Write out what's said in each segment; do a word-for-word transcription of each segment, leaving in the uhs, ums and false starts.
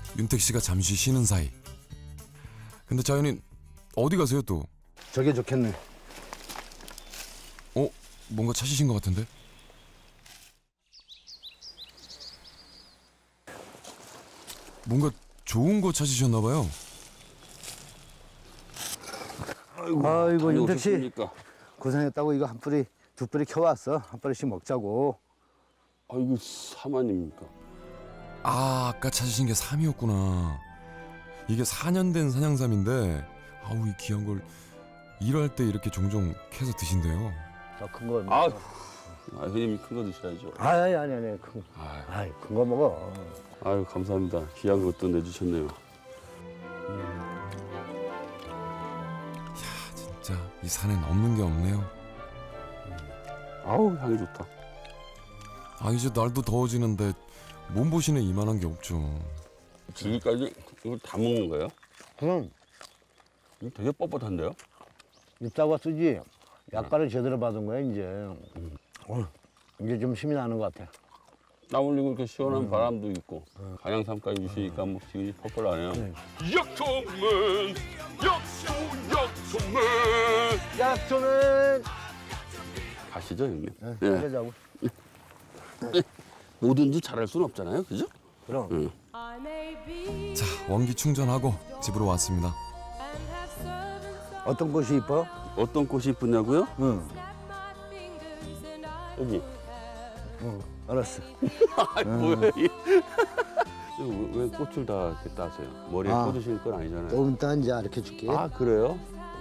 윤택 씨가 잠시 쉬는 사이. 근데 자연인 어디 가세요 또? 저게 좋겠네. 어? 뭔가 찾으신 것 같은데? 뭔가 좋은 거 찾으셨나 봐요. 아이고, 아이고 윤택 씨 고생했다고 이거 한 뿌리 두 뿌리 켜왔어. 한 뿌리씩 먹자고. 아이고 사만입니까? 아, 아까 찾으신 게 삼이었구나. 이게 사 년 된 산양삼인데 아우 이 귀한 걸 일할 때 이렇게 종종 캐서 드신대요. 더 큰 거. 아, 아 형님이 큰 거 드셔야죠. 아니 아니 아니 큰. 아이 큰 거 먹어. 아유 감사합니다. 귀한 것도 내주셨네요. 야 진짜 이 산엔 없는 게 없네요. 아우 향이 좋다. 아 이제 날도 더워지는데 몸보신에 이만한 게 없죠. 지금까지 이걸 다 먹는 거예요? 그럼 이거 되게 뻣뻣한데요? 입다가 쓰지. 약발을 제대로 받은 거야 이제. 음. 어, 이제 좀 힘이 나는 것 같아. 땀 흘리고 이렇게 시원한 음. 바람도 있고 음. 간양삼까지 주시니까 뭐 기분이 펄펄하네요. 네. 약초맨, 약초, 약초맨, 약초맨. 가시죠 형님. 네, 네. 가자고. 뭐든지 잘할 수는 없잖아요, 그죠? 그럼. 응. 자, 원기 충전하고 집으로 왔습니다. 어떤 꽃이 이뻐? 어떤 꽃이 이쁘냐고요? 응. 여기. 응, 알았어. 아, 뭐야 이게? 왜, 왜 꽃을 다 이렇게 따세요? 머리에 아, 꽂으실 건 아니잖아요. 조금 이따 이제 이렇게 줄게. 아, 그래요?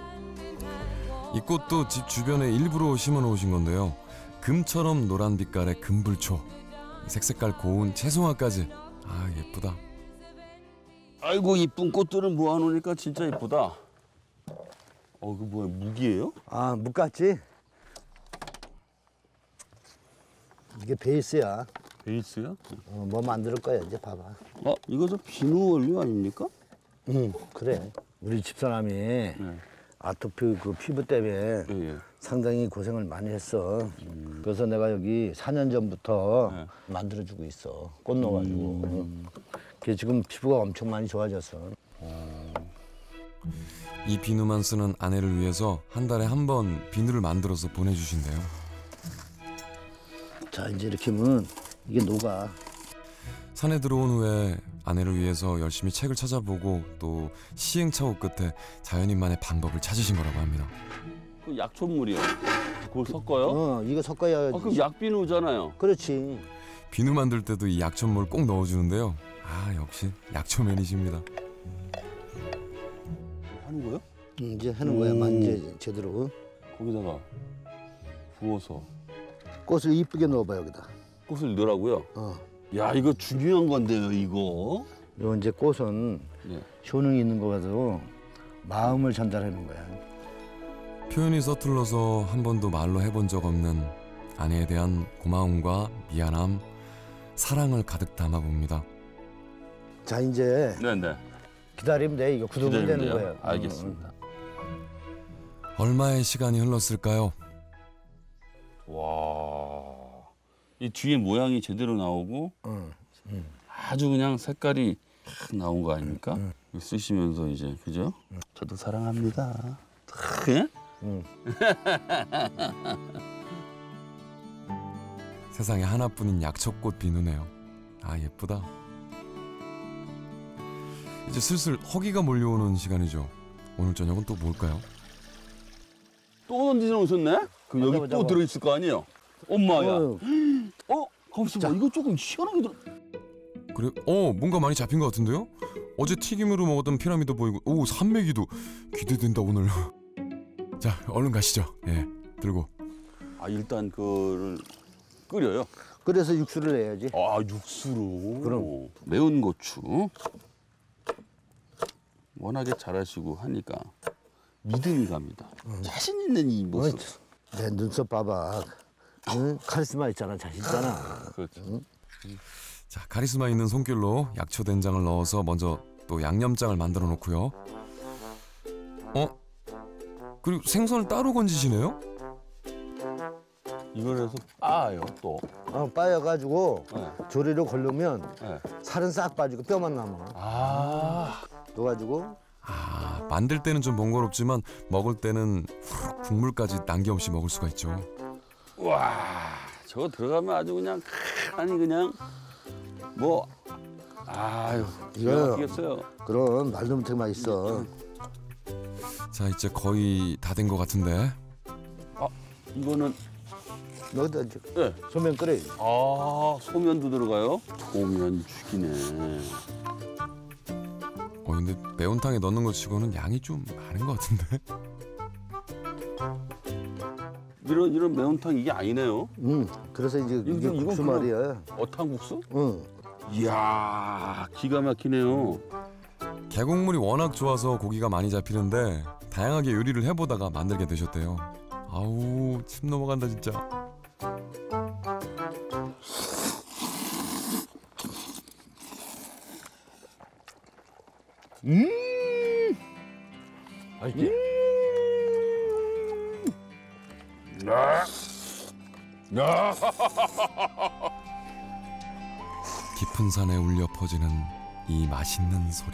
이 꽃도 집 주변에 일부러 심어 놓으신 건데요. 금처럼 노란 빛깔의 금불초, 색색깔 고운 채송화까지. 아 예쁘다. 아이고 이쁜 꽃들을 모아놓으니까 진짜 이쁘다. 어, 그 뭐야 묵이에요? 아, 묵 같지? 이게 베이스야. 베이스요? 어, 뭐 만들 거야 이제 봐봐. 어, 이거 저 비누 원료 아닙니까? 응, 그래. 우리 집사람이 네. 아토피 그 피부 때문에 예, 예. 상당히 고생을 많이 했어. 음. 그래서 내가 여기 사 년 전부터 네. 만들어주고 있어. 꽃 넣어가지고. 음. 그게 지금 피부가 엄청 많이 좋아졌어. 어. 이 비누만 쓰는 아내를 위해서 한 달에 한 번 비누를 만들어서 보내주신대요. 자, 이제 이렇게 하면 이게 녹아. 산에 들어온 후에 아내를 위해서 열심히 책을 찾아보고 또 시행착오 끝에 자연인만의 방법을 찾으신 거라고 합니다. 그 약초물이요. 그걸 섞어요? 어, 이거 섞어야. 아, 그럼 약비누잖아요. 그렇지. 비누 만들 때도 이 약초물 꼭 넣어주는데요. 아 역시 약초맨이십니다. 하는 거요? 응, 이제 하는 거야, 만지 제대로. 거기다가 부어서 꽃을 이쁘게 넣어봐 여기다. 꽃을 넣으라고요? 어. 야, 이거 중요한 건데요, 이거. 요 이제 꽃은 네. 효능이 있는 거라도 마음을 전달하는 거야. 표현이 서툴러서 한 번도 말로 해본 적 없는 아내에 대한 고마움과 미안함, 사랑을 가득 담아봅니다. 자, 이제 네네. 기다리면 돼. 이거 굳으면 되는 돼요? 거예요. 알겠습니다. 얼마의 시간이 흘렀을까요? 와, 이 뒤에 모양이 제대로 나오고 응. 응. 아주 그냥 색깔이 탁 나온 거 아닙니까? 응. 쓰시면서 이제 그죠? 응. 저도 사랑합니다. 예? 응. 세상에 하나뿐인 약초꽃 비누네요. 아 예쁘다. 이제 슬슬 허기가 몰려오는 시간이죠. 오늘 저녁은 또 뭘까요? 또 던지져 오셨네? 그 여기 맞아, 또 맞아. 들어있을 거 아니에요? 엄마야. 어. 어? 가만있어 봐. 이거 조금 시원하게 들어. 그래? 어 뭔가 많이 잡힌 것 같은데요? 어제 튀김으로 먹었던 피라미드 보이고 오 산메기도 기대된다 오늘. 자 얼른 가시죠. 예 들고. 아 일단 그를 끓여요. 그래서 육수를 내야지. 아 육수로. 그럼. 매운 고추. 워낙에 잘하시고 하니까 믿음이 갑니다. 음. 자신 있는 이 모습. 내 눈썹 봐봐. 응? 카리스마 있잖아. 자신 있잖아. 그렇죠. 응? 자 카리스마 있는 손길로 약초 된장을 넣어서 먼저 또 양념장을 만들어 놓고요. 어? 그리고 생선을 따로 건지시네요? 이걸 해서 빠요 또. 어, 빠여가지고 네. 조리로 걸르면 네. 살은 싹 빠지고 뼈만 남아. 아. 넣어가지고 아, 만들 때는 좀 번거롭지만 먹을 때는 후루룩 국물까지 남김없이 먹을 수가 있죠. 와, 저거 들어가면 아주 그냥 아니 그냥 뭐 아유 기가 이거요. 막히겠어요. 그럼 말도 못하게 맛있어. 자, 이제 거의 다 된 것 같은데. 아, 이거는 여기다 이제 네. 소면 끓여야지. 아 소면도 들어가요? 소면 죽이네. 어, 근데 매운탕에 넣는 것 치고는 양이 좀 많은 것 같은데. 이런 이런 매운탕 이게 아니네요. 응. 그래서 이제 이게 이건- 이건 국수 그냥- 말이야. 어탕국수? 응. 이야 기가 막히네요. 계곡물이 워낙 좋아서 고기가 많이 잡히는데 다양하게 요리를 해보다가 만들게 되셨대요. 아우, 침 넘어간다 진짜. 맛있지? 야, 야, 깊은 산에 울려 퍼지는 이 맛있는 소리.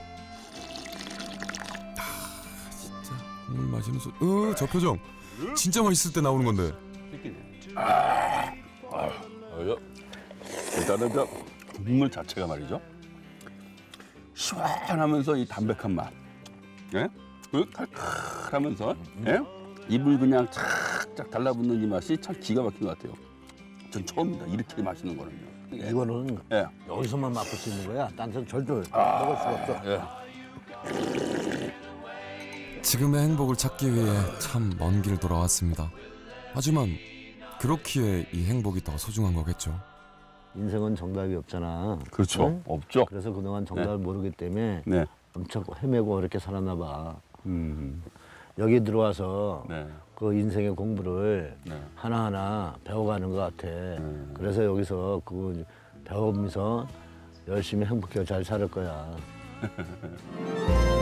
아, 진짜 국물 마시는 소리. 으, 저 표정 진짜 맛있을 때 나오는 건데. 아, 아, 어, 일단은 저 국물 자체가 말이죠. 시원하면서 이 담백한 맛, 예? 그 칼칼하면서, 예? 입을 그냥 착착 달라붙는 이 맛이 참 기가 막힌 것 같아요. 전 처음입니다. 이렇게 맛있는 거는요. 예. 이거는 예. 여기서만 맛볼 수 있는 거야. 딴 데는 절대 아, 먹을 수가 없어. 예. 지금의 행복을 찾기 위해 참 먼 길 돌아왔습니다. 하지만 그렇기에 이 행복이 더 소중한 거겠죠. 인생은 정답이 없잖아. 그렇죠. 응? 없죠. 그래서 그동안 정답을 모르기 때문에 네. 엄청 헤매고 그렇게 살았나 봐. 음. 여기 들어와서 네. 그 인생의 공부를 네. 하나하나 배워가는 것 같아. 그래서 여기서 그 배우면서 열심히 행복하게 잘 살 거야.